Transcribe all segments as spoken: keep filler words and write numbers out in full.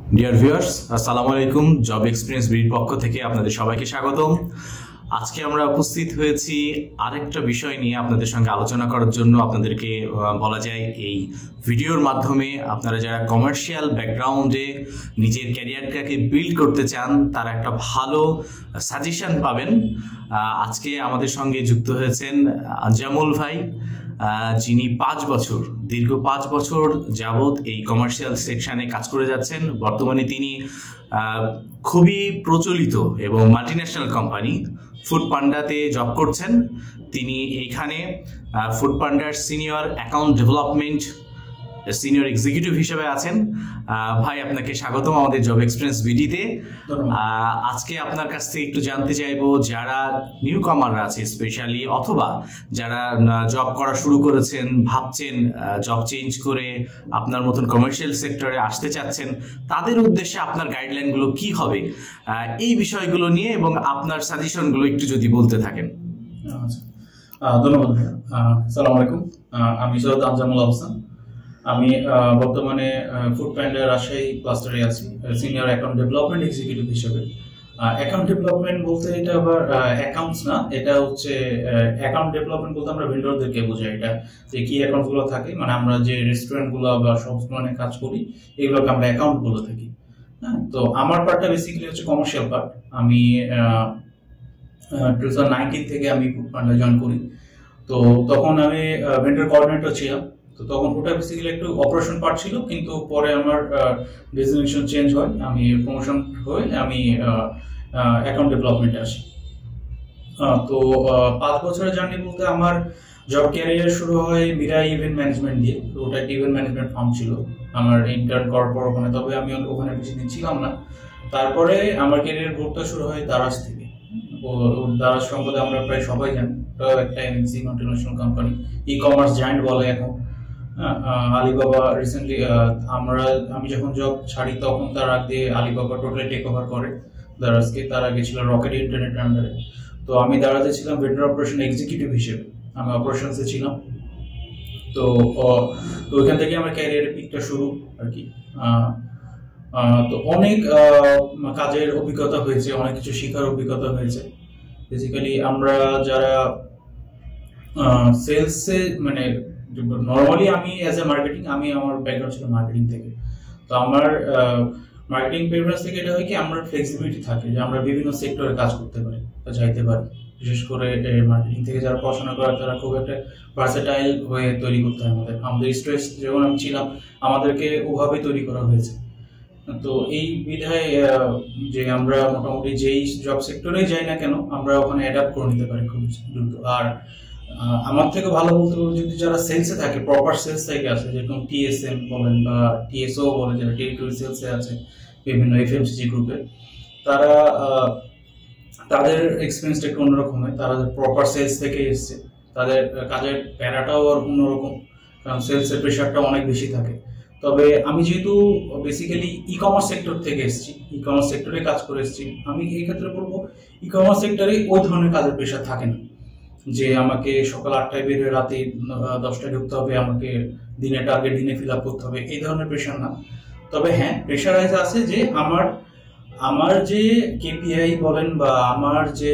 Dear viewers, আসসালামু আলাইকুম। Job experience বিডির পক্ষ থেকে আপনাদের সবাইকে স্বাগতম। আজকে আমরা উপস্থিত হয়েছি আরেকটা বিষয় নিয়ে আপনাদের সঙ্গে আলোচনা করার জন্য। আপনাদেরকে বলা যায় এই ভিডিওর মাধ্যমে আপনারা যারা কমার্শিয়াল ব্যাকগ্রাউন্ডে নিজের ক্যারিয়ারটাকে বিল্ড করতে চান তারা একটা ভালো সাজেশন পাবেন। আজকে আমাদের সঙ্গে যুক্ত হয়েছেন জামুল ভাই, যিনি পাঁচ বছর দীর্ঘ পাঁচ বছর যাবৎ এই কমার্শিয়াল সেকশনে কাজ করে যাচ্ছেন। বর্তমানে তিনি খুবই প্রচলিত এবং মাল্টিন্যাশনাল কোম্পানি ফুডপান্ডাতে জব করছেন। তিনি এইখানে ফুডপান্ডার senior account development senior executive হিসেবে আছেন। ভাই, আপনাকে স্বাগতম আমাদের জব এক্সপিরিয়েন্স ভিডিতে। আজকে আপনার কাছ থেকে একটু জানতে চাইবো, যারা নিউ কামাররা আছে স্পেশালি, অথবা যারা জব করা শুরু করেছেন, ভাবছেন জব চেঞ্জ করে আপনার মতন কমার্শিয়াল সেক্টরে আসতে চাচ্ছেন, তাদের উদ্দেশ্যে আপনার গাইডলাইনগুলো কি হবে এই বিষয়গুলো নিয়ে এবং আপনার সাজেশনগুলো একটু যদি বলতে থাকেন। ধন্যবাদ ভাইয়া। আসসালামু আলাইকুম। আমি সৈয়দ আনজামুল হোসেন। আমি বর্তমানে ফুডপ্যান্ডা রাজশাহী ক্লাস্টারে আছি সিনিয়র অ্যাকাউন্ট ডেভেলপমেন্ট এক্সিকিউটিভ হিসেবে। অ্যাকাউন্ট ডেভেলপমেন্ট বলতে এটা আবার অ্যাকাউন্টস না, এটা হচ্ছে অ্যাকাউন্ট ডেভেলপমেন্ট বলতে আমরা ভেন্ডরদেরকে বোঝাই এটা যে কি অ্যাকাউন্টগুলো থাকে, মানে আমরা যে রেস্টুরেন্টগুলো বা সবসময় কাজ করি এগুলোকে আমরা অ্যাকাউন্ট বলে থাকি। হ্যাঁ, তো আমার পার্টটা বেসিক্যালি হচ্ছে কমার্শিয়াল পার্ট। আমি টু থাউজেন্ড নাইনটিন থেকে আমি ফুডপ্যান্ডা জয়েন করি। তো তখন আমি ভেন্ডর কোঅর্ডিনেটর ছিলাম। তো তখন ওটা বেসিক্যালি একটু অপারেশন পার্ট ছিল, কিন্তু পরে আমার ডেজিগনেশন চেঞ্জ হয়, আমি প্রমোশন হয়ে আমি অ্যাকাউন্ট ডেভেলপমেন্টে আসি। তো পাঁচ বছরের জার্নি বলতে আমার জব ক্যারিয়ার শুরু হয় মিরা ইভেন্ট ম্যানেজমেন্ট দিয়ে। তো ওটা একটা ইভেন্ট ম্যানেজমেন্ট ফার্ম ছিল আমার ইন্টার্ন করার পর ওখানে, তবে আমি ওখানে বেশি দিন ছিলাম না। তারপরে আমার ক্যারিয়ার গ্রোথটা শুরু হয় দারাজ থেকে। ও দারাজ সম্পর্কে আমরা প্রায় সবাই জানি, ওটাও একটা MNC multinational company, e commerce giant বলে এখন। আলিবাবা রিসেন্টলি আমরা আমি যখন জব ছাড়ি তখন তার আগে আলিবাবা টোটালি টেক ওভার করে দারাজকে। তার আগে ছিল রকেট ইন্টারনেট আন্ডারে। তো আমি দারাজে ছিলাম ভেন্ডর অপারেশন এক্সিকিউটিভ হিসেবে, আমি অপারেশনসে ছিলাম। তো তো ওইখান থেকে আমার ক্যারিয়ারের পিকটা শুরু আর কি। তো অনেক কাজের অভিজ্ঞতা হয়েছে, অনেক কিছু শেখার অভিজ্ঞতা হয়েছে। বেসিক্যালি আমরা যারা সেলসে, মানে নর্মালি আমি অ্যাজ এ মার্কেটিং, আমি আমার ব্যাকগ্রাউন্ড ছিল মার্কেটিং থেকে। তো আমার মার্কেটিং প্রেফারেন্স থেকে এটা হয় কি, আমরা ফ্লেক্সিবিলিটি থাকে যে আমরা বিভিন্ন সেক্টরে কাজ করতে পারি বা যাইতে পারি। বিশেষ করে মার্কেটিং থেকে যারা পড়াশোনা করে তারা খুব একটা ভার্সেটাইল হয়ে তৈরি করতে হয় আমাদের। আমাদের স্ট্রেস যখন আমি ছিলাম আমাদেরকে ওভাবে তৈরি করা হয়েছে। তো এই বিধায় যে আমরা মোটামুটি যেই জব সেক্টরেই যাই না কেন আমরা ওখানে অ্যাডাপ্ট করে নিতে পারি খুব দ্রুত। আর আমার থেকে ভালো বলতে পারবো যদি যারা সেলসে থাকে, প্রপার সেলস থেকে আসে, যেরকম টিএসএম বলেন বা টিএসও বলে, যারা টেরিটরি সেলসে আছে বিভিন্ন এফএমসিজি গ্রুপে, তারা তাদের এক্সপিরিয়েন্সটা একটু অন্যরকম হয়। তারা প্রপার সেলস থেকে এসছে, তাদের কাজের প্যারাটাও আর অন্যরকম, কারণ সেলসের প্রেশারটা অনেক বেশি থাকে। তবে আমি যেহেতু বেসিক্যালি ই কমার্স সেক্টর থেকে এসেছি, ই কমার্স সেক্টরে কাজ করে এসেছি, আমি এই ক্ষেত্রে বলবো ই কমার্স সেক্টরে ওই ধরনের কাজের প্রেশার থাকে না যে আমাকে সকাল আটটায় বের হয়ে রাতে দশটায় ঢুকতে হবে, আমাকে দিনে টার্গেট দিনে ফিল আপ করতে হবে, এই ধরনের প্রেশার না। তবে হ্যাঁ, প্রেশারাইজ আছে যে আমার আমার যে কেপিআই বলেন বা আমার যে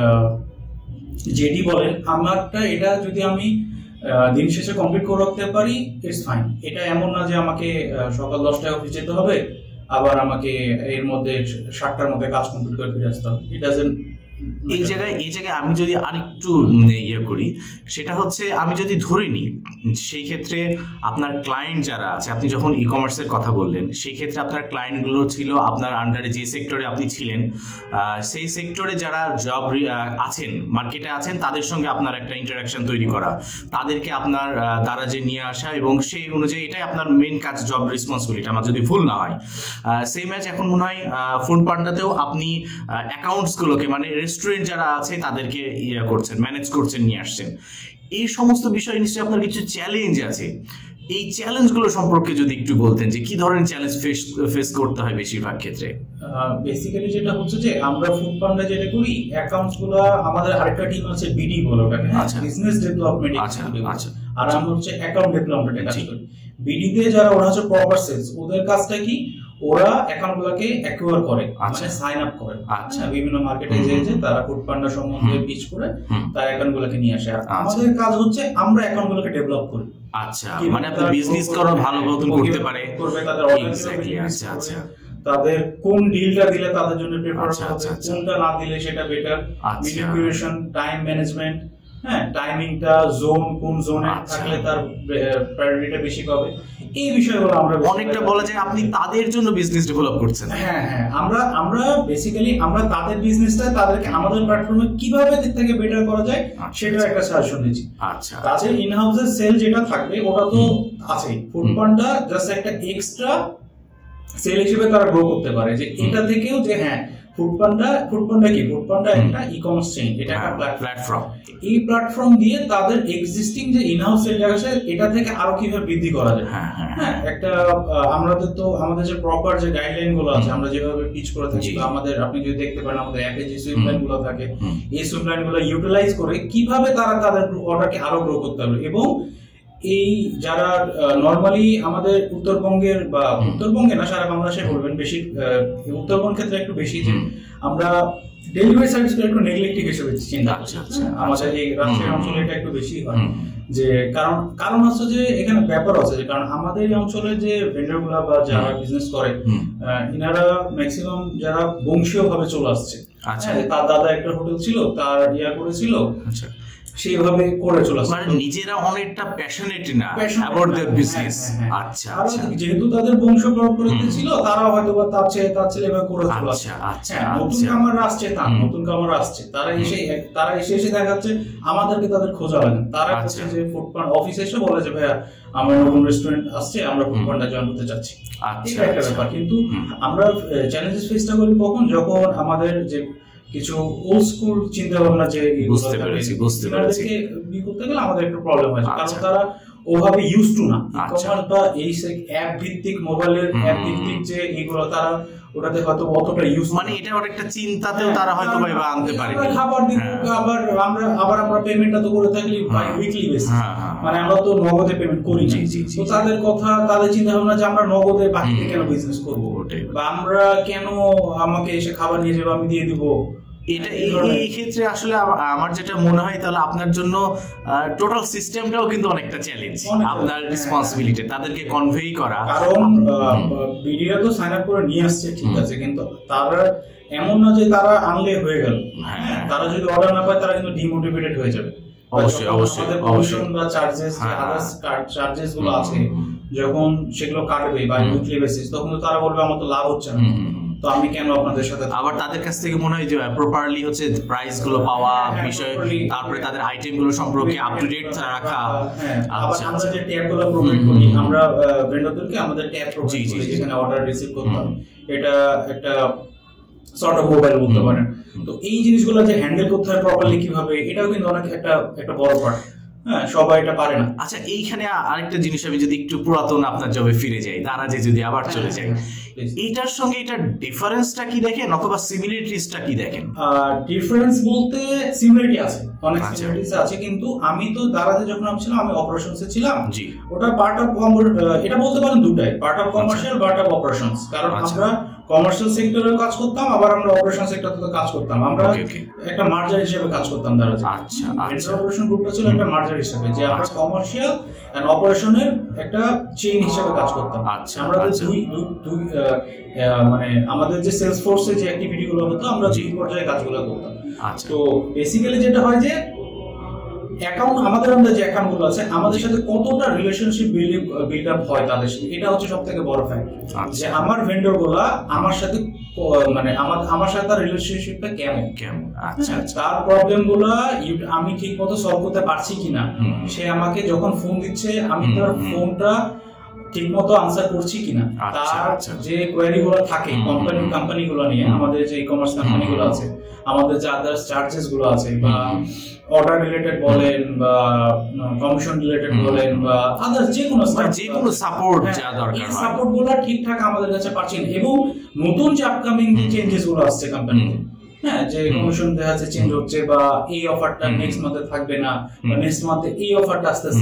জেডি বলেন, আমারটা এটা যদি আমি দিন শেষে কমপ্লিট করে রাখতে পারি ইটস ফাইন। এটা এমন না যে আমাকে সকাল দশটায় অফিস যেতে হবে আবার আমাকে এর মধ্যে সাতটার মধ্যে কাজ কমপ্লিট করে ফিরে আসতে হবে। ইট ডাজন্ট এই জায়গায় এই জায়গায় আমি যদি আরেকটু ইয়ে করি, সেটা হচ্ছে আমি যদি ধরে নিই সেই ক্ষেত্রে আপনার ক্লায়েন্ট যারা আছে, আপনি যখন ই কমার্সের কথা বললেন সেই ক্ষেত্রে আপনার ক্লায়েন্টগুলো ছিল আপনার আন্ডারে যে সেক্টরে আপনি ছিলেন, সেই সেক্টরে যারা জব আছেন, মার্কেটে আছেন, তাদের সঙ্গে আপনার একটা ইন্টারাকশন তৈরি করা, তাদেরকে আপনার দ্বারা যে নিয়ে আসা, এবং সেই অনুযায়ী এটাই আপনার মেন কাজ, জব রেসপন্সিবিলিটি আমার যদি ভুল না হয়। সেই ম্যাচ এখন মনে হয় ফুডপান্ডাতেও আপনি অ্যাকাউন্টসগুলোকে, মানে রেস্টুরেন্ট যারা আছে তাদেরকে ইয়ে করছেন, ম্যানেজ করছেন, নিয়ে আসছেন। এই সমস্ত বিষয় নিশ্চয়ই আপনার কিছু চ্যালেঞ্জ আছে। এই চ্যালেঞ্জগুলো সম্পর্কে যদি একটু বলতেন যে কি ধরনের চ্যালেঞ্জ ফেস ফেস করতে হয় বেশিরভাগ ক্ষেত্রে। বেসিক্যালি যেটা হচ্ছে যে আমরা ফুডপান্ডা যেটা করি, অ্যাকাউন্টসগুলো আমাদের আরেকটা টিম আছে বিডি বলে ওটাকে, বিজনেস ডেভেলপমেন্ট। আচ্ছা আচ্ছা। আর আমরা হচ্ছে অ্যাকাউন্ট ডেভেলপমেন্টে কাজ করি। বিডি তে যারা ওরা হচ্ছে প্রপার সেলস, ওদের কাজটা কি, ওরা অ্যাকাউন্টগুলোকে অ্যাকুয়ার করে, মানে সাইন আপ করে। আচ্ছা, বিভিন্ন মার্কেটে যে তারা ফুডপান্ডা সম্বন্ধে পিচ করে তার অ্যাকাউন্টগুলোকে নিয়ে আসে। আমাদের কাজ হচ্ছে আমরা অ্যাকাউন্টগুলোকে ডেভেলপ করি। আচ্ছা, মানে আপনি বিজনেস করা ভালো মতন করতে পারে করবে, তাদের এক্স্যাক্টলি। আচ্ছা আচ্ছা, তাদের কোন ডিলটা দিলে তাদের জন্য প্রেফার হবে, কোনটা না দিলে সেটা বেটার, ম্যানিপুলেশন, টাইম ম্যানেজমেন্ট, হ্যাঁ, টাইমিংটা, জোন, কোন জোনে থাকলে তার প্রায়োরিটিটা বেশি পাবে, এই বিষয়গুলো আমরা অনেকটা বলা যায় আপনি তাদের জন্য বিজনেস ডেভেলপ করছেন। হ্যাঁ হ্যাঁ, আমরা আমরা বেসিক্যালি আমরা তাদের বিজনেসটা তাদেরকে আমাদের প্ল্যাটফর্মে কিভাবে দিক থেকে বেটার করা যায় সেটা একটা সাজেশন দিচ্ছি। আচ্ছা, তাদের ইন হাউসের সেল যেটা থাকবে ওটা তো আছেই, ফুডপান্ডা জাস্ট একটা এক্সট্রা সেল হিসেবে তারা গ্রো করতে পারে, যে এটা থেকেও যে হ্যাঁ ফুডপান্ডা ফুডপান্ডা কি ফুডপান্ডা একটা ই কমার্স চেইন, এটা একটা প্ল্যাটফর্ম। এই প্ল্যাটফর্ম দিয়ে তাদের এক্সিস্টিং যে ইন হাউস সেল আছে এটা থেকে আরো কিভাবে বৃদ্ধি করা যায়। হ্যাঁ, একটা আমাদের তো আমাদের যে প্রপার যে গাইডলাইন গুলো আছে, আমরা যেভাবে পিচ করে থাকি, আমাদের আপনি যদি দেখতে পারেন আমাদের অ্যাপে যে সুইপ লাইন গুলো থাকে, এই সুইপ লাইন গুলো ইউটিলাইজ করে কিভাবে তারা তাদের অর্ডারকে আরো গ্রো করতে পারবে। এবং এই যারা নর্মালি আমাদের উত্তরবঙ্গের বা উত্তরবঙ্গে না সারা বাংলাদেশে বলবেন, বেশি উত্তরবঙ্গ ক্ষেত্রে একটু বেশি, যে আমরা ডেলিভারি সার্ভিস একটু নেগলেক্টিভ হিসেবে চিন্তা করছি। আমাদের এই রাজশাহী অঞ্চলে এটা একটু বেশি হয়, যে কারণ কারণ হচ্ছে যে এখানে ব্যাপার আছে, যে কারণ আমাদের এই অঞ্চলে যে ভেন্ডর গুলা বা যারা বিজনেস করে ইনারা ম্যাক্সিমাম যারা বংশীয় ভাবে চলে আসছে। তার দাদা একটা হোটেল ছিল, তার ইয়া করেছিল, সেইভাবে করে চলে আসছে, মানে নিজেরা অনেকটা প্যাশনেট না অ্যাবাউট देयर বিজনেস। আচ্ছা আচ্ছা, যেহেতু তাদের বংশ পরম্পরাতে ছিল, তারা হয়তো বা তার ছেলে তার ছেলে এভাবে করে চলে আসছে। আচ্ছা, নতুন কামার আসছে, তার নতুন কামার আসছে, তারা এসে তারা এসে এসে দেখা যাচ্ছে আমাদেরকে তাদের খোঁজা লাগে, তারা হচ্ছে যে ফুডপান্ডা অফিসে এসে বলে যে ভাইয়া আমার নতুন রেস্টুরেন্ট আসছে, আমরা ফুডপান্ডা জয়েন করতে চাচ্ছি। এটা একটা ব্যাপার। কিন্তু আমরা চ্যালেঞ্জেস ফেসটা করি কখন, যখন আমাদের যে কিছু ওল্ড স্কুল চিন্তা ভাবনা যে বুঝতে পেরেছি বুঝতে পেরেছি বি করতে গেলে আমাদের একটু প্রবলেম হয়, কারণ তারা ওভাবে ইউজ টু না ই-কমার্স বা এই অ্যাপ ভিত্তিক মোবাইলের অ্যাপ ভিত্তিক যে এগুলো তারা ওটাতে হয়তো অতটা ইউজ, মানে এটা একটা চিন্তাতেও তারা হয়তো ভাবে আনতে পারে। খাবার দিব, আবার আমরা আবার আমরা পেমেন্টটা তো করে থাকি বাই উইকলি বেসিস, মানে আমরা তো নগদে পেমেন্ট করি। তো তাদের কথা, তাদের চিন্তা ভাবনা যে আমরা নগদে বাকিতে কেন বিজনেস করব, বা আমরা কেন আমাকে এসে খাবার নিয়ে যাবো, আমি দিয়ে দিব। এটা এই ক্ষেত্রে আসলে আমার যেটা মনে হয়, তাহলে আপনার জন্য টোটাল সিস্টেমটাও কিন্তু অনেকটা চ্যালেঞ্জ, আপনার রেসপন্সিবিলিটি তাদেরকে কনভেই করা। কারণ বিডিরা তো সাইন আপ করে নিয়ে আসছে, ঠিক আছে, কিন্তু তারা এমন না যে তারা আনলে হয়ে গেল। হ্যাঁ, তারা যদি অর্ডার না পায় তারা কিন্তু ডিমোটিভেটেড হয়ে যাবে। অবশ্যই অবশ্যই কমিশন বা চার্জেস, যে আদার্স চার্জেস গুলো আছে, যখন সেগুলো কাটবে বা উইকলি বেসিস, তখন তো তারা বলবে আমার তো লাভ হচ্ছে না, তো আমি কেন আপনাদের সাথে। আবার তাদের কাছ থেকে মনে হয় যে প্রপারলি হচ্ছে প্রাইস গুলো পাওয়া বিষয়, তারপরে তাদের আইটেম গুলো সম্পর্কে আপ টু ডেট রাখা। আবার আমরা যে ট্যাব গুলো প্রোভাইড করি, আমরা ভেন্ডরদেরকে আমাদের ট্যাব প্রোভাইড করি যেখানে অর্ডার রিসিভ করতে হবে, এটা একটা সর্ট অফ মোবাইল বলতে পারেন। তো এই জিনিসগুলো যে হ্যান্ডেল করতে হয় প্রপারলি কিভাবে, এটাও কিন্তু অনেক একটা একটা বড় পার্ট। হ্যাঁ, সবাই এটা পারে না। আচ্ছা, এইখানে আরেকটা জিনিস, আমি যদি একটু পুরাতন আপনার জবে ফিরে যাই, তারা যে যদি আবার চলে যাই, এইটার সঙ্গে এটার ডিফারেন্সটা কি দেখেন অথবা সিমিলারিটিসটা কি দেখেন? ডিফারেন্স বলতে সিমিলারিটি আছে, অনেক সিমিলারিটিস আছে, কিন্তু আমি তো দারাজে যখন আমি ছিলাম, আমি অপারেশনসে ছিলাম। জি, ওটা পার্ট অফ, এটা বলতে পারেন দুটাই, part of commercial, part of operations. কারণ আমরা কমার্শিয়াল সেক্টরে কাজ করতাম, আবার আমরা অপারেশন সেক্টরে কাজ করতাম, আমরা একটা মার্জার হিসেবে কাজ করতাম দারাজে। আচ্ছা আচ্ছা, অপারেশন গ্রুপটা ছিল একটা মার্জার হিসেবে, যে আমরা কমার্শিয়াল এন্ড অপারেশনের একটা চেইন হিসেবে কাজ করতাম। আচ্ছা, আমরা দুই দুই মানে আমাদের যে সেলস ফোর্সে যে অ্যাক্টিভিটি গুলো হতো, আমরা দুই পর্যায়ে কাজগুলো করতাম। আচ্ছা, তো বেসিক্যালি যেটা হয় যে অ্যাকাউন্ট, আমাদের আমাদের যে অ্যাকাউন্ট গুলো আছে, আমাদের সাথে কতটা রিলেশনশিপ বিল্ড বিল্ড আপ হয় তাদের সাথে, এটা হচ্ছে সবথেকে বড় ফ্যাক্ট। যে আমার ভেন্ডর গুলা আমার সাথে, মানে আমার আমার সাথে তার রিলেশনশিপটা কেমন কেমন আচ্ছা, তার প্রবলেম গুলা আমি ঠিক মতো সলভ করতে পারছি কিনা, সে আমাকে যখন ফোন দিচ্ছে আমি তার ফোনটা ঠিক মতো আনসার করছি কিনা, তার যে কোয়েরি গুলো থাকে কোম্পানি কোম্পানি গুলো নিয়ে, আমাদের যে ই কমার্স কোম্পানি গুলো আছে, আমাদের যে আদার্স চার্জেস গুলো আছে, বা অর্ডার রিলেটেড বলেন বা কমিশন রিলেটেড বলেন বা আদার্স যে কোনো যে কোনো সাপোর্ট যা দরকার, এই সাপোর্ট গুলো ঠিকঠাক আমাদের কাছে পাচ্ছেন। এবং নতুন যে আপকামিং যে চেঞ্জেস গুলো আসছে কোম্পানিতে, হ্যাঁ, যে কমিশন দেখা যাচ্ছে চেঞ্জ হচ্ছে, বা এই অফারটা নেক্সট মান্থে থাকবে না, বা নেক্সট মান্থে এই অফারটা আসতেছে,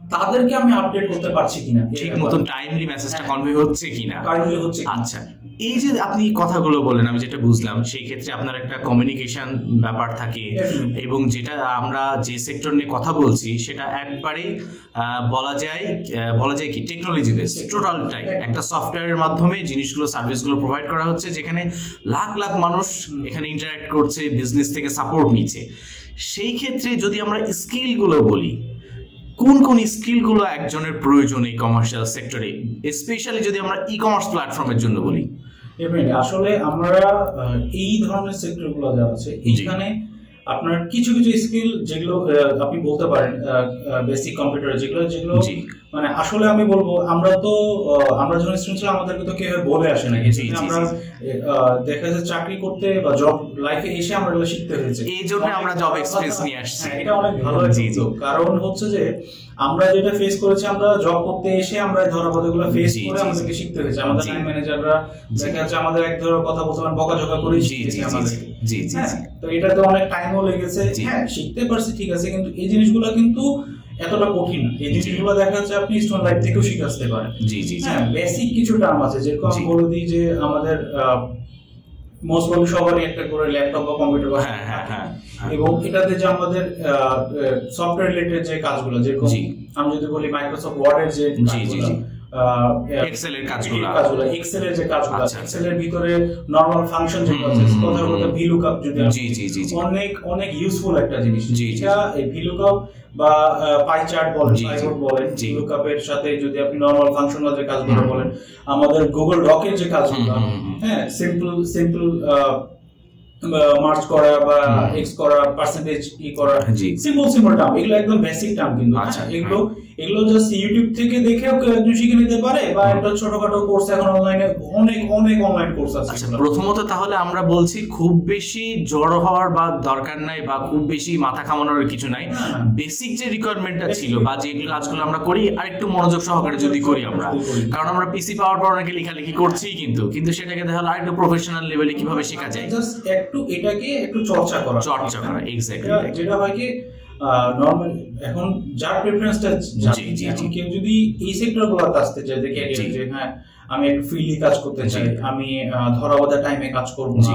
তাদেরকে আমি আপডেট করতে পারছি কিনা, ঠিক মতন টাইমলি মেসেজটা কনভে হচ্ছে কিনা। হচ্ছে আচ্ছা, এই যে আপনি কথাগুলো বলেন আমি যেটা বুঝলাম, সেই ক্ষেত্রে আপনার একটা কমিউনিকেশন ব্যাপার থাকে, এবং যেটা আমরা যে সেক্টর নিয়ে কথা বলছি সেটা একবারে বলা যায় বলা যায় কি টেকনোলজি বেস, টোটালটাই একটা সফটওয়্যারের মাধ্যমে জিনিসগুলো সার্ভিসগুলো প্রোভাইড করা হচ্ছে, যেখানে লাখ লাখ মানুষ এখানে ইন্টারঅ্যাক্ট করছে, বিজনেস থেকে সাপোর্ট নিচ্ছে। সেই ক্ষেত্রে যদি আমরা স্কিলগুলো বলি, কোন কোন স্কিলগুলো একজনের প্রয়োজন এই কমার্শিয়াল সেক্টরে, স্পেশালি যদি আমরা ই কমার্স প্ল্যাটফর্মের জন্য বলি? আসলে আমরা এই ধরনের সেক্টরগুলো যা আছে এখানে আপনার কিছু কিছু স্কিল যেগুলো আপনি বলতে পারেন বেসিক কম্পিউটার, যেগুলো যেগুলো মানে আসলে আমি বলবো আমরা তো আমরা যখন স্টুডেন্ট ছিলাম আমাদেরকে তো কেউ বলে আসে না, আমরা দেখা যায় চাকরি করতে বা জব লাইফে এসে আমরা এগুলো শিখতে হয়েছে, এই জন্য আমরা জব এক্সপেরিয়েন্স নিয়ে আসছি। এটা অনেক ভালো, কারণ হচ্ছে যে আমরা যেটা ফেস করেছি, আমরা জব করতে এসে আমরা ধরাবাধকগুলো ফেস করে আমাদেরকে শিখতে হয়েছে। আমাদের লাইন ম্যানেজাররা দেখা যাচ্ছে আমাদের এক ধরনের কথা বলতে বকাঝকা করে শিখেছি আমাদের। জি জি, তো এটাতে অনেক টাইমও লেগেছে, হ্যাঁ শিখতে পারছি ঠিক আছে, কিন্তু এই জিনিসগুলো কিন্তু এতটা কঠিন না। এই জিনিসগুলো দেখা যাচ্ছে আপনি স্টুডেন্ট লাইফ থেকেও শিখে আসতে পারেন। জি জি, হ্যাঁ বেসিক কিছু টার্ম আছে, যেরকম আমি বলে দিই যে আমাদের মোস্ট প্রবাবলি সবারই একটা করে ল্যাপটপ বা কম্পিউটার বা এবং এটাতে যে আমাদের সফটওয়্যার রিলেটেড যে কাজগুলো, যেরকম আমি যদি বলি মাইক্রোসফট ওয়ার্ডের যে এক্সেল এর কাজগুলো কাজগুলো এক্সেল এর যে কাজগুলো, এক্সেল এর ভিতরে নরমাল ফাংশন যে প্রসেস, কথা বলতে ভিলুকআপ, যদি জি জি জি অনেক অনেক ইউজফুল একটা জিনিস। এটা এই ভিলুকআপ বা পাই চার্ট বলেন, পাইভট বলেন, ভিলুকআপ এর সাথে যদি আপনি নরমাল ফাংশন যে কাজগুলো বলেন, আমাদের গুগল ডকের যে কাজগুলো, হ্যাঁ সিম্পল সিম্পল মার্চ করা বা এক্স করা, পার্সেন্টেজ ই করা, সিম্পল সিম্পল টার্ম, এগুলো একদম বেসিক টার্ম কিন্তু। আচ্ছা, এগুলো এগুলো জাস্ট ইউটিউব থেকে দেখেও কেউ একজন শিখে নিতে পারে, বা একটা ছোটখাটো কোর্স এখন অনলাইনে অনেক অনেক অনলাইন কোর্স আছে। আচ্ছা, প্রথমত তাহলে আমরা বলছি খুব বেশি জড়ো হওয়ার বা দরকার নাই, বা খুব বেশি মাথা খামানোর কিছু নাই। বেসিক যে রিকোয়ারমেন্টটা ছিল বা যে কাজগুলো আমরা করি আর একটু মনোযোগ সহকারে যদি করি আমরা, কারণ আমরা পিসি পাওয়ার পর অনেকে লেখালেখি করছি, কিন্তু কিন্তু সেটাকে তাহলে আর একটু প্রফেশনাল লেভেলে কিভাবে শেখা যায়, জাস্ট একটু এটাকে একটু চর্চা করা চর্চা করা এক্স্যাক্টলি, যেটা হয় কি নরমাল এখন যার প্রেফারেন্সটা, কেউ যদি এই সেক্টরগুলোতে আসতে চায়, দেখে যে হ্যাঁ আমি একটু ফ্রিলি কাজ করতে চাই, আমি ধরাবাঁধা টাইমে কাজ করব না,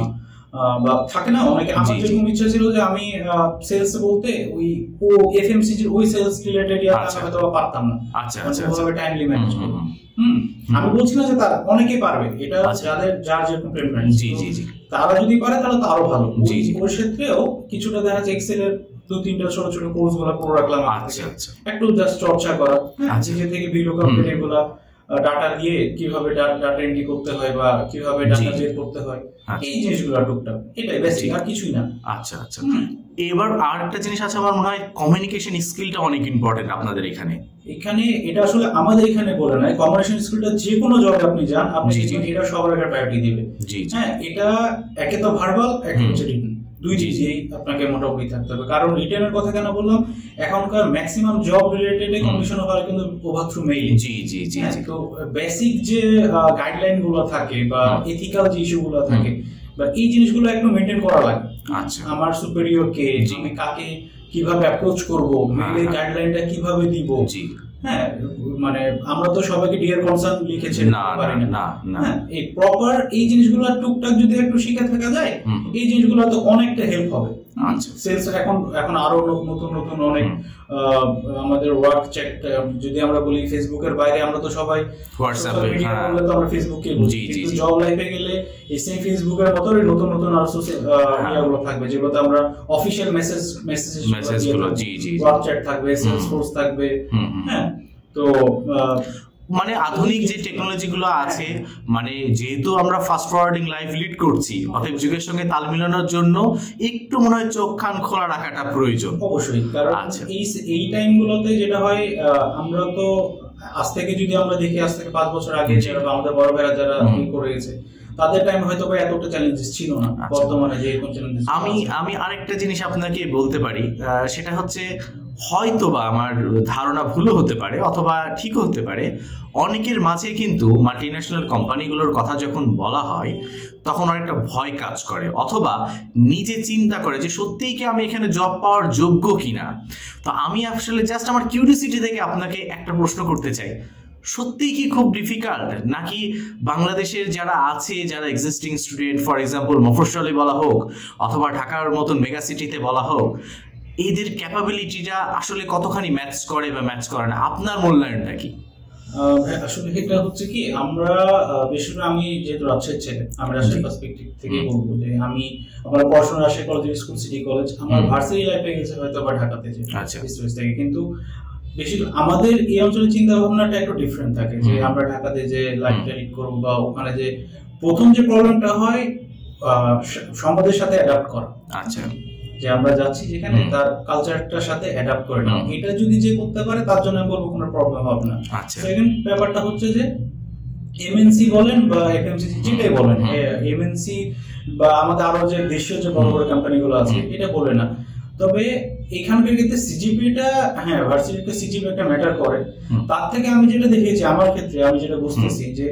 বা থাকে না অনেকে, আমার যেরকম ইচ্ছা ছিল যে আমি সেলস বলতে ওই ও এফএমসিজি ওই সেলস রিলেটেড ইয়া আমি হয়তো পারতাম না। আচ্ছা আচ্ছা, ওভাবে টাইমলি ম্যানেজ করব। হুম, আমি বলছি না যে তারা অনেকে পারবে, এটা যাদের যার যেরকম প্রেফারেন্স। জি জি জি, তারা যদি পারে তাহলে তো আরো ভালো। জি জি, ওই ক্ষেত্রেও কিছুটা দেখা যাচ্ছে এক্সেল এর দু তিনটা ছোট ছোট কোর্স গুলো করে রাখলাম। আচ্ছা আচ্ছা, একটু জাস্ট চর্চা করা, নিজে থেকে ভিলুকআপ এগুলা ডাটা দিয়ে কিভাবে ডাটা এন্ট্রি করতে হয় বা কিভাবে ডাটা বের করতে হয়, এই জিনিসগুলো টুকটাক, এটাই বেসিক, আর কিছুই না। আচ্ছা আচ্ছা, এবার আর একটা জিনিস আছে আমার মনে হয় কমিউনিকেশন স্কিলটা অনেক ইম্পর্টেন্ট আপনাদের এখানে। এখানে এটা আসলে আমাদের এখানে বলে নাই, কমিউনিকেশন স্কিলটা যে কোনো জবে আপনি যান, আপনি এটা সবার আগে প্রায়োরিটি দিবে। হ্যাঁ, এটা একে তো ভার্বাল, একে হচ্ছে রিটেন, দুই দিকেই আপনাকে মোটামুটি থাকতে হবে। কারণ রিটেনের কথা কেন বললাম, এখনকার ম্যাক্সিমাম জব রিলেটেড কমিউনিকেশন হয় কিন্তু ওভার থ্রু মেইল। জি জি জি, তো বেসিক যে গাইডলাইন গুলো থাকে বা এথিক্যাল যে ইস্যু গুলো থাকে বা এই জিনিসগুলো একটু মেইনটেইন করা লাগে। আচ্ছা, আমার সুপিরিয়র কে, আমি কাকে কিভাবে অ্যাপ্রোচ করব, মেইলের গাইডলাইনটা কিভাবে দিব। জি, হ্যাঁ মানে আমরা তো সবাইকে ডিয়ার কনসার্ন লিখেছি না পারি না না, এই প্রপার এই জিনিসগুলো টুকটাক যদি একটু শিখে থাকা যায়, এই জিনিসগুলো তো অনেকটা হেল্প হবে। আচ্ছা, সেলস এখন এখন আরো নতুন নতুন অনেক আমাদের ওয়ার্ক চ্যাট, যদি আমরা বলি ফেসবুকের বাইরে আমরা তো সবাই হোয়াটসঅ্যাপে, বললে তো আমরা ফেসবুকে বলি, কিন্তু জব লাইফে গেলে এই সেম ফেসবুকের মতই নতুন নতুন আর সোশ্যাল ইয়াগুলো থাকবে, যেগুলোতে আমরা অফিশিয়াল মেসেজ মেসেজ মেসেজগুলো, জি জি, ওয়ার্ক চ্যাট থাকবে, সেলস ফোর্স থাকবে। হ্যাঁ, তো মানে আধুনিক যে টেকনোলজি গুলো আছে, মানে যেহেতু আমরা ফাস্ট ফরওয়ার্ডিং লাইফ লিড করছি, অতএব যুগের সঙ্গে তাল মিলানোর জন্য একটু মনে হয় চোখ কান খোলা রাখাটা প্রয়োজন। অবশ্যই, কারণ এই এই টাইম গুলোতে যেটা হয়, আমরা তো আজ থেকে যদি আমরা দেখি, আজ থেকে পাঁচ বছর আগে যারা আমাদের বড় ভাইরা যারা ই করে গেছে, তাদের টাইম হয়তো বা এতটা চ্যালেঞ্জেস ছিল না, বর্তমানে যে এরকম চ্যালেঞ্জেস। আমি আমি আরেকটা জিনিস আপনাকে বলতে পারি, সেটা হচ্ছে হয়তোবা আমার ধারণা ভুলও হতে পারে অথবা ঠিকও হতে পারে, অনেকের মাঝে কিন্তু মাল্টিন্যাশনাল কোম্পানিগুলোর কথা যখন বলা হয় তখন অনেকটা ভয় কাজ করে, অথবা নিজে চিন্তা করে যে সত্যিই কি আমি এখানে জব পাওয়ার যোগ্য কিনা। তো আমি আসলে জাস্ট আমার কিউরিওসিটি থেকে আপনাকে একটা প্রশ্ন করতে চাই, সত্যি কি খুব ডিফিকাল্ট, নাকি বাংলাদেশের যারা আছে, যারা এক্সিস্টিং স্টুডেন্ট, ফর এক্সাম্পল মফস্বলে বলা হোক অথবা ঢাকার মতন মেগা সিটিতে বলা হোক, এদের ক্যাপাবিলিটিটা আসলে কতখানি ম্যাচ করে বা ম্যাচ করে না, আপনার মূল্যায়নটা কি? আসলে এটা হচ্ছে কি, আমরা বেশিরভাগ, আমি যেহেতু রাজশাহীর ছেলে, আমি রাজশাহীর পার্সপেক্টিভ থেকে বলবো যে আমি আমার পড়াশোনা Rajshahi college, school, city college, আমার ভার্সিটি লাইফে গেছে হয়তো বা ঢাকাতে যে থেকে, কিন্তু বেশি আমাদের এই অঞ্চলের চিন্তা ভাবনাটা একটু ডিফারেন্ট থাকে যে আমরা ঢাকাতে যে লাইফটা লিড করবো বা ওখানে যে প্রথম যে প্রবলেমটা হয় সমাজের সাথে অ্যাডাপ্ট করা। আচ্ছা, যে আমরা যাচ্ছি যেখানে তার কালচারটার সাথে অ্যাডাপ্ট করে না, এটা যদি যে করতে পারে তার জন্য আমি বলবো কোনো প্রবলেম হবে না। সেকেন্ড ব্যাপারটা হচ্ছে যে এমএনসি বলেন বা এফএমসিজি যেটাই বলেন, এমএনসি বা আমাদের আরো যে দেশীয় যে বড় বড় কোম্পানিগুলো আছে এটা বলে না, তবে এখানকার ক্ষেত্রে সিজিপিটা, হ্যাঁ ভার্সিটিতে সিজিপি একটা ম্যাটার করে। তার থেকে আমি যেটা দেখেছি আমার ক্ষেত্রে, আমি যেটা বুঝতেছি যে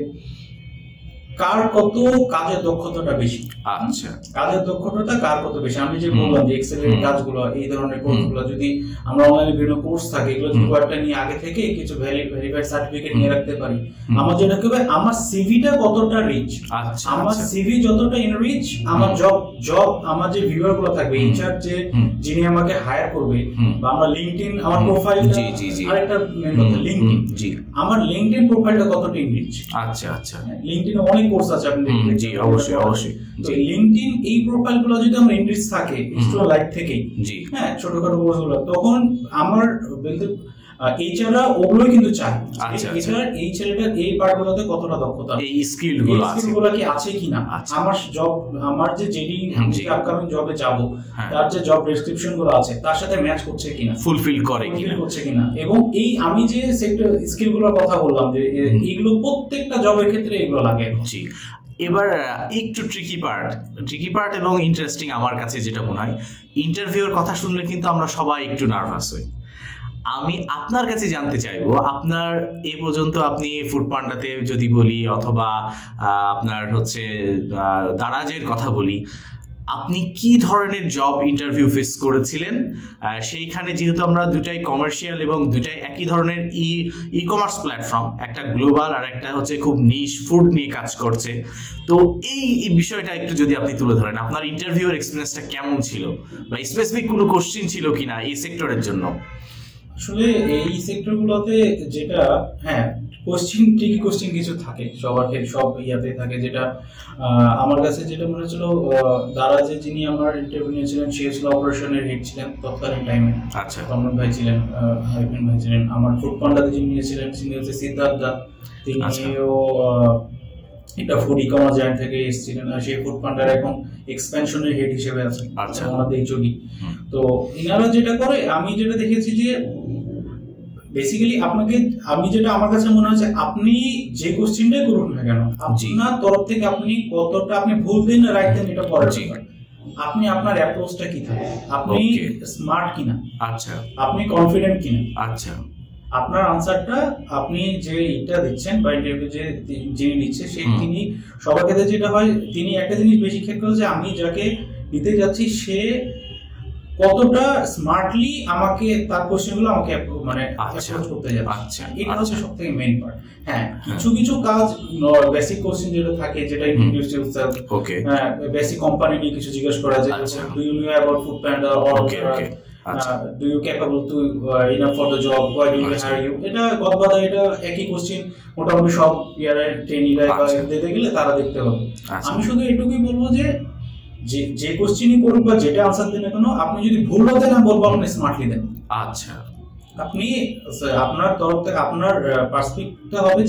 কার কত কাজের দক্ষতাটা বেশি। আচ্ছা, কাজের দক্ষতাটা কার কত বেশি। আমি যে বললাম যে এক্সেল এর কাজগুলো, এই ধরনের কোর্সগুলো যদি আমরা অনলাইনে বিভিন্ন কোর্স থাকে, এগুলো যদি কয়েকটা নিয়ে আগে থেকে কিছু ভেরিফাইড সার্টিফিকেট নিয়ে রাখতে পারি, আমার যেটা কি হবে, আমার সিভিটা কতটা রিচ, আমার সিভি যতটা ইনরিচ, আমার জব জব আমার যে ভিউয়ার গুলো থাকবে, এইচআর যে যিনি আমাকে হায়ার করবে, বা আমার লিংকডইন, আমার প্রোফাইল, আরেকটা মেন কথা লিংকডইন, জি আমার লিংকডইন প্রোফাইলটা কতটা ইনরিচ। আচ্ছা আচ্ছা, লিংকডইনে অনেক কোর্স আছে আপনি দেখবেন, জি অবশ্যই অবশ্যই। তো লিংকডইন এই প্রোফাইলগুলো যদি আমার ইনরিচ থাকে স্টুডেন্ট লাইফ থেকে, জি হ্যাঁ ছোটখাটো কোর্সগুলো, তখন আমার বলতে এইচআররা ওগুলোই কিন্তু চায়। আচ্ছা, এইচআর এই ছেলেটার এই পার্টগুলোতে কতটা দক্ষতা, এই স্কিলগুলো আছে, স্কিলগুলো কি আছে কিনা, আমার জব, আমার যে জেডি যে আপকামিং জবে যাব তার যে জব ডেসক্রিপশন গুলো আছে তার সাথে ম্যাচ করছে কিনা, ফুলফিল করে কিনা করছে কিনা, এবং এই আমি যে সেক্টর স্কিলগুলোর কথা বললাম যে এগুলো প্রত্যেকটা জবের ক্ষেত্রে এগুলো লাগে। জি, এবার একটু ট্রিকি পার্ট, ট্রিকি পার্ট এবং ইন্টারেস্টিং আমার কাছে যেটা মনে হয়, ইন্টারভিউর কথা শুনলে কিন্তু আমরা সবাই একটু নার্ভাস হই। আমি আপনার কাছে জানতে চাইবো, আপনার এ পর্যন্ত আপনি ফুডপান্ডাতে যদি বলি অথবা আপনার হচ্ছে দারাজের কথা বলি, আপনি কি ধরনের জব ইন্টারভিউ ফেস করেছিলেন? সেইখানে যেহেতু আমরা দুটাই কমার্শিয়াল এবং দুটাই একই ধরনের ই ই কমার্স প্ল্যাটফর্ম, একটা গ্লোবাল আর একটা হচ্ছে খুব নিশ ফুড নিয়ে কাজ করছে, তো এই বিষয়টা একটু যদি আপনি তুলে ধরেন, আপনার ইন্টারভিউর এক্সপিরিয়েন্সটা কেমন ছিল বা স্পেসিফিক কোনো কোশ্চেন ছিল কিনা এই সেক্টরের জন্য? আসলে এই সেক্টরগুলোতে যেটা, হ্যাঁ কোশ্চেন, ঠিকই কোশ্চেন কিছু থাকে সবার, সব ইয়াতে থাকে, যেটা আমার কাছে যেটা মনে হচ্ছিল, দারাজে যিনি আমার ইন্টারভিউ নিয়েছিলেন সে ছিল অপারেশনের হেড ছিলেন তৎকালীন টাইমে। আচ্ছা, কমন ভাই ছিলেন, হাইফেন ভাই ছিলেন। আমার ফুডপান্ডাতে যিনি নিয়েছিলেন তিনি হচ্ছে সিদ্ধার্থ দা, তিনিও একটা ফুড ই কমার্স জায়ান্ট থেকে এসেছিলেন, আর সেই ফুডপান্ডার এখন এক্সপেনশনের হেড হিসেবে আছেন। আচ্ছা, আমাদের এই ছবি। তো ইনারা যেটা করে, আমি যেটা দেখেছি যে বেসিক্যালি আপনাকে, আমি যেটা আমার কাছে মনে হচ্ছে, আপনি যে কোশ্চেনটাই করুন না কেন, আপনার তরফ থেকে আপনি কতটা, আপনি ভুল দিন না রাইট দেন এটা পরের ব্যাপার, আপনি আপনার অ্যাপ্রোচটা কি থাকে, আপনি স্মার্ট কিনা, আচ্ছা আপনি কনফিডেন্ট কিনা, আচ্ছা আপনার আনসারটা আপনি যে এটা দিচ্ছেন বা ইন্টারভিউ যে যিনি নিচ্ছে সে, তিনি সবার ক্ষেত্রে যেটা হয়, তিনি একটা জিনিস বেশি খেয়াল করে যে আমি যাকে নিতে যাচ্ছি সে কতটা স্মার্টলি আমাকে তার কোশ্চেনগুলো আমাকে মানে অ্যাপ্রোচ করতে যাচ্ছে। আচ্ছা, এটা হচ্ছে সবথেকে মেইন পার্ট। হ্যাঁ, কিছু কিছু কাজ বেসিক কোশ্চেন যেটা থাকে, যেটা ইন্ট্রোডিউস ইউরসেলফ, ওকে, হ্যাঁ বেসিক কোম্পানি নিয়ে কিছু জিজ্ঞেস করা যায়, do you know about Foodpanda, or okay okay do you capable to enough for the job, why do you hire you, এটা গদবাদা, এটা একই কোশ্চেন মোটামুটি সব ইয়ারে ট্রেনিরা দিতে গেলে তারা দেখতে হবে। আমি শুধু এটুকুই বলবো যে যে যে কোশ্চেনই করুক বা যেটা আনসার দেন না কেন, আপনি যদি ভুল হতে না বলবো, আপনি স্মার্টলি দেন। আচ্ছা, আপনি আপনার তরফ থেকে আপনার পার্সপেক্টিভটা হবে যে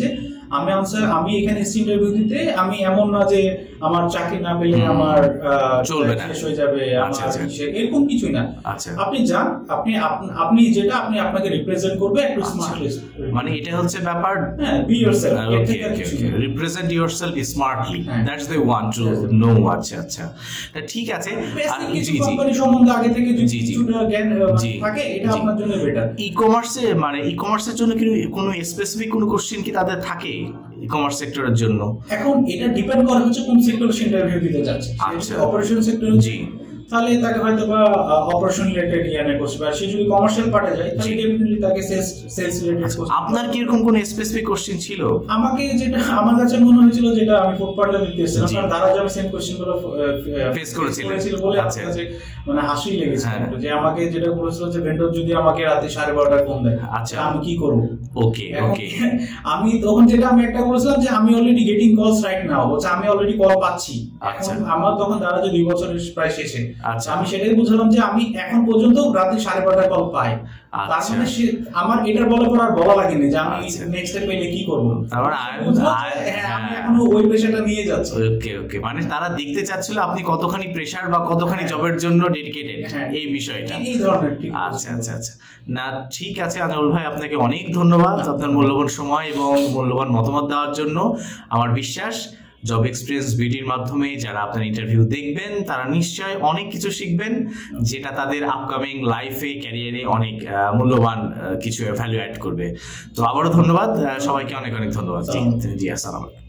আমি আনসার আমি এখানে এসছি ইন্টারভিউ দিতে, আমি এমন না যে আমার চাকরি না পেলে আমার চলবে না, শেষ হয়ে যাবে, আচ্ছা আচ্ছা এরকম কিছুই না। আচ্ছা আপনি যান, আপনি আপনি যেটা আপনি আপনাকে রিপ্রেজেন্ট করবে একটু স্মার্টলি, মানে এটা হচ্ছে ব্যাপার, হ্যাঁ be yourself, okay okay okay represent yourself smartly, that's the one to know. আচ্ছা আচ্ছা ঠিক আছে। জি জি কোম্পানি সম্বন্ধে আগে থেকে যদি কিছুটা জ্ঞান থাকে এটা আপনার জন্য বেটার। ই কমার্সে মানে ই কমার্সের জন্য কি কোনো স্পেসিফিক কোনো কোশ্চেন কি তাদের থাকে ই কমার্স সেক্টরের জন্য? এখন এটা ডিপেন্ড করে হচ্ছে কোন সেক্টরে সে ইন্টারভিউ দিতে যাচ্ছে। আচ্ছা অপারেশন সেক্টরে জি তাহলে তাকে হয়তো বা অপারেশন রিলেটেড ইয়ানে কোশ্চেন, আর সে যদি কমার্শিয়াল পার্টে যায় তাহলে ডেফিনেটলি তাকে সেলস সেলস রিলেটেড কোশ্চেন। আপনার কি এরকম কোনো স্পেসিফিক কোশ্চেন ছিল? আমাকে যেটা আমার কাছে মনে হয়েছিল, যেটা আমি ফুড পান্ডা দিতে এসেছিলাম, কারণ তারা যে আমি সেম কোশ্চেনগুলো ফেস করেছিল বলে আছে মানে হাসি লেগেছে যে আমাকে যেটা বলেছিল যে ভেন্ডর যদি আমাকে রাতে সাড়ে বারোটায় ফোন দেয়, আচ্ছা আমি কি করব? ওকে ওকে আমি তখন যেটা আমি একটা বলেছিলাম যে আমি already getting calls right now, বলছে আমি অলরেডি কল পাচ্ছি। এখন আমার তখন তারা যে দুই বছরের প্রায় শেষে, আচ্ছা আমি সেটাই বুঝলাম যে আমি এখন পর্যন্ত রাতে সাড়ে বারোটায় কল পাই। তার মানে আমার এটার বলে পর আর বলা লাগেনি যে আমি নেক্সট স্টেপ পেলে কি করব, তারপর আমি এখন ওই প্রেসারটা নিয়ে যাচ্ছি। ওকে ওকে মানে তারা দেখতে চাচ্ছিল আপনি কতখানি প্রেসার বা কতখানি জবের জন্য ডেডিকেটেড এই বিষয়টা, এই ধরনের। আচ্ছা আচ্ছা আচ্ছা না ঠিক আছে আনমোল ভাই, আপনাকে অনেক ধন্যবাদ আপনার মূল্যবান সময় এবং মূল্যবান মতামত দেওয়ার জন্য। আমার বিশ্বাস জব এক্সপিরিয়েন্স ভিডিওর মাধ্যমে যারা আপনার ইন্টারভিউ দেখবেন তারা নিশ্চয়ই অনেক কিছু শিখবেন, যেটা তাদের আপকামিং লাইফে ক্যারিয়ারে অনেক মূল্যবান কিছু ভ্যালু অ্যাড করবে। তো আবারও ধন্যবাদ সবাইকে, অনেক অনেক ধন্যবাদ। জি জি আসসালামু আলাইকুম।